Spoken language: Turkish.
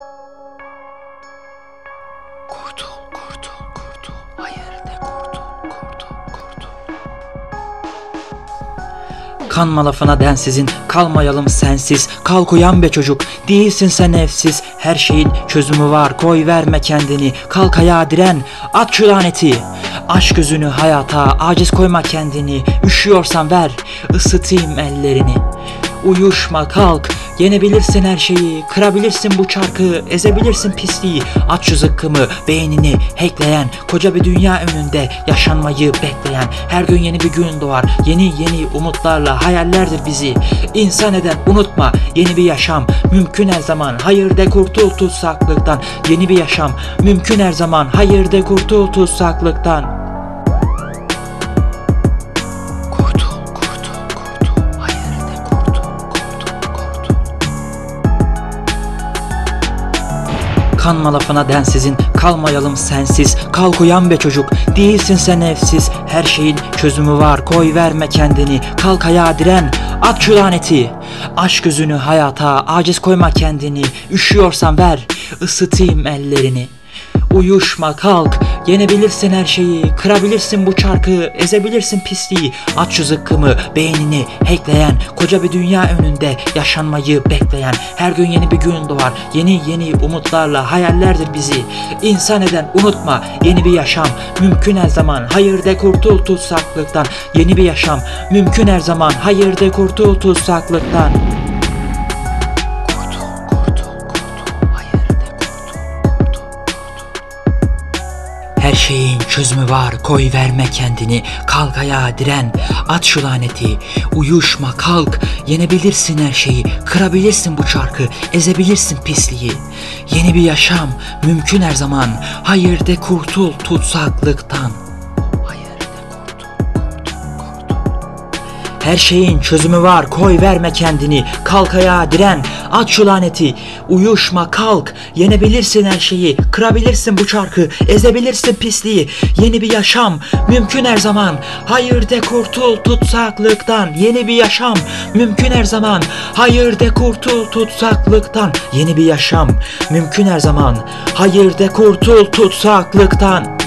Kurtul, kurtul, kurtul. Hayır de kurtul, kurtul, kurtul. Kanma lafına densizin, kalmayalım sensiz. Kalk uyan be çocuk, değilsin sen evsiz. Her şeyin çözümü var, koy verme kendini. Kalk ayağa diren, at şu laneti. Aç gözünü hayata, aciz koyma kendini. Üşüyorsan ver, ısıtayım ellerini. Uyuşma kalk, yenebilirsin her şeyi. Kırabilirsin bu çarkı, ezebilirsin pisliği. Aç şu zıkkımı, beynini hackleyen. Koca bir dünya önünde yaşanmayı bekleyen. Her gün yeni bir gün doğar, yeni umutlarla. Hayallerdir bizi insan eden, unutma yeni bir yaşam mümkün her zaman. Hayır de kurtul tutsaklıktan. Yeni bir yaşam mümkün her zaman. Hayır de kurtul tutsaklıktan. Kanma lafına densizin, kalmayalım sensiz. Kalk uyan be çocuk, değilsin sen evsiz. Her şeyin çözümü var, koy verme kendini. Kalk ayağa diren, at şu laneti. Aç gözünü hayata, aciz koyma kendini. Üşüyorsan ver, ısıtayım ellerini. Uyuşma kalk, yenebilirsin her şeyi. Kırabilirsin bu çarkı, ezebilirsin pisliği. Aç şu zıkkımı, beynini hackleyen. Koca bir dünya önünde yaşanmayı bekleyen. Her gün yeni bir gün doğar, yeni umutlarla. Hayallerdir bizi insan eden, unutma yeni bir yaşam mümkün her zaman. Hayır de kurtul tutsaklıktan. Yeni bir yaşam mümkün her zaman. Hayır de kurtul tutsaklıktan. Her şeyin çözümü var, koy verme kendini. Kalk ayağa diren, at şu laneti. Uyuşma kalk, yenebilirsin her şeyi. Kırabilirsin bu çarkı, ezebilirsin pisliği. Yeni bir yaşam mümkün her zaman. Hayır de kurtul tutsaklıktan. Her şeyin çözümü var, koy verme kendini. Kalk ayağa diren, at şu laneti. Uyuşma kalk, yenebilirsin her şeyi. Kırabilirsin bu çarkı, ezebilirsin pisliği. Yeni bir yaşam mümkün her zaman. Hayır de kurtul tutsaklıktan. Yeni bir yaşam mümkün her zaman. Hayır de kurtul tutsaklıktan. Yeni bir yaşam mümkün her zaman. Hayır de kurtul tutsaklıktan.